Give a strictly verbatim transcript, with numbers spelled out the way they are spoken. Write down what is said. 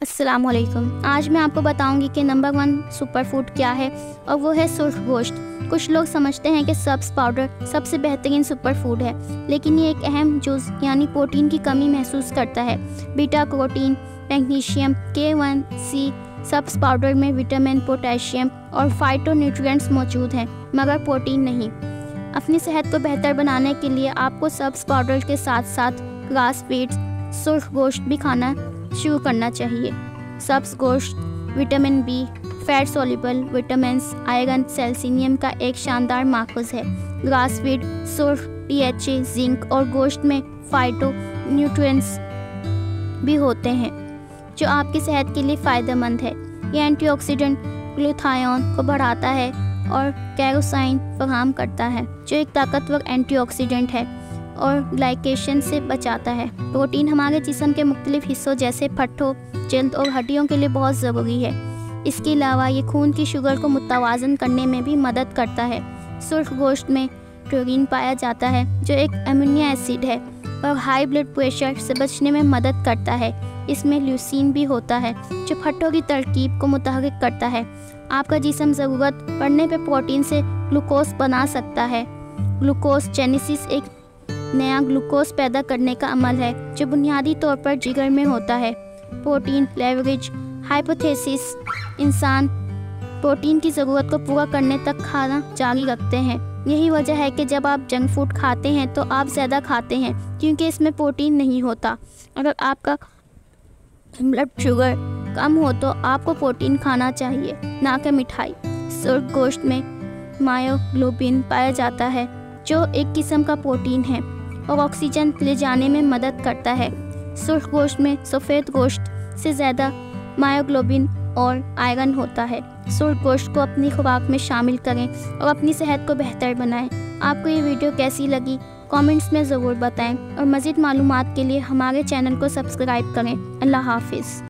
अस्सलाम वालेकुम। आज मैं आपको बताऊंगी कि नंबर वन सुपर फूड क्या है और वो है सुर्ख गोश्त। कुछ लोग समझते हैं कि सब्ज़ पाउडर सबसे बेहतरीन सुपर फूड है, लेकिन ये एक अहम जुज़ यानी प्रोटीन की कमी महसूस करता है। Beta carotene, magnesium, K one C सब्ज़ पाउडर में विटामिन, पोटेशियम और फाइटोन्यूट्रिएंट्स मौजूद हैं, मगर प्रोटीन नहीं। अपनी सेहत को बेहतर बनाने के लिए आपको सब्ज़ पाउडर के साथ साथ ग्रास फीड्स सुर्ख गोश्त भी खाना शुरू करना चाहिए। सब्ज़ गोश्त vitamin B, fat soluble vitamins, iron, selenium का एक शानदार माखूज़ है। ग्रास फीड सुर्ख, डी एच ए, जिंक और गोश्त में फाइटो न्यूट्रिएंट्स भी होते हैं जो आपकी सेहत के लिए फ़ायदेमंद है। ये एंटीऑक्सीडेंट ग्लूटाथियोन को बढ़ाता है और कैरोसाइन फराहम करता है जो एक ताकतवर एंटीऑक्सीडेंट है और ग्लाइकेशन से बचाता है। प्रोटीन हमारे जिस्म के मुख्तलिफ हिस्सों जैसे पट्ठों, जल्द और हड्डियों के लिए बहुत ज़रूरी है। इसके अलावा ये खून की शुगर को मुतवाज़न करने में भी मदद करता है। सुर्ख गोश्त में टोरिन पाया जाता है जो एक अमीनो एसिड है और हाई ब्लड प्रेशर से बचने में मदद करता है। इसमें ल्यूसीन भी होता है जो फट्टों की तरकीब को मुतहर्रिक करता है। आपका जिस्म ज़रूरत पड़ने पर प्रोटीन से ग्लूकोज बना सकता है। ग्लूकोज जेनेसिस एक नया ग्लूकोज पैदा करने का अमल है जो बुनियादी तौर पर जिगर में होता है। प्रोटीन लेवरेज हाइपोथेसिस इंसान प्रोटीन की ज़रूरत को पूरा करने तक खाना जारी रखते हैं। यही वजह है कि जब आप जंक फूड खाते हैं तो आप ज़्यादा खाते हैं क्योंकि इसमें प्रोटीन नहीं होता। अगर आपका ब्लड शुगर कम हो तो आपको प्रोटीन खाना चाहिए, ना कि मिठाई। सुर्ख गोश्त में मायोग्लोबिन पाया जाता है जो एक किस्म का प्रोटीन है और ऑक्सीजन ले जाने में मदद करता है। सुर्ख गोश्त में सफ़ेद गोश्त से ज़्यादा मायोग्लोबिन और आयरन होता है। सुर्ख गोश्त को अपनी खुराक में शामिल करें और अपनी सेहत को बेहतर बनाएं। आपको ये वीडियो कैसी लगी कमेंट्स में ज़रूर बताएं और मज़ीद मालूमात के लिए हमारे चैनल को सब्सक्राइब करें। अल्लाह हाफिज़।